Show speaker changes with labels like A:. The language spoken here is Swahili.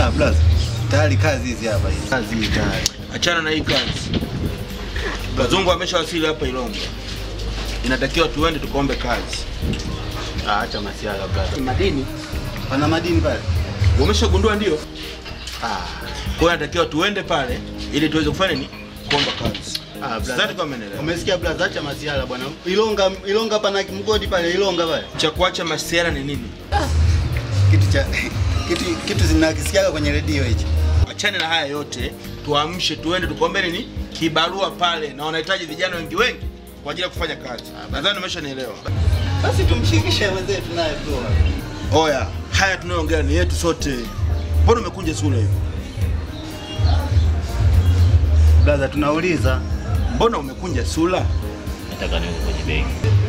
A: Blaza. Tayari kazi hizi hapa hizi. Kazi hizi tayari.
B: Achana na hii kazi. Wazungu wameshawasili hapa Ilonga. Inatakiwa tuende tukaombe kazi.
A: Acha masiala blaza.
B: Madini?
A: Pana madini pale.
B: Umeshagundua ndio? Kwa hiyo inatakiwa tuende pale ili tuweze kufanya nini? Kuomba kazi.
A: Blaza kama umeelewa. Umesikia blaza, acha masiala bwana. Ilonga pana mgodi pale Ilonga pale.
B: Cha kuacha masiala ni nini?
A: Kitu zinakisikiaga kwenye redio hichi.
B: Achane na haya yote, tuamshe tuende tukombe nini? Kibarua pale na wanahitaji vijana wengi kwa ajili ya kufanya kazi. Nadhani umeshanielewa.
A: Basi tumshirikishe wenzetu naye bro.
B: Oya, haya tunayoongea ni yetu sote. Mbona umekunja sura hiyo?
A: Blaza tunauliza,
B: mbona umekunja sura?
C: Nataka niwe kwenye begi.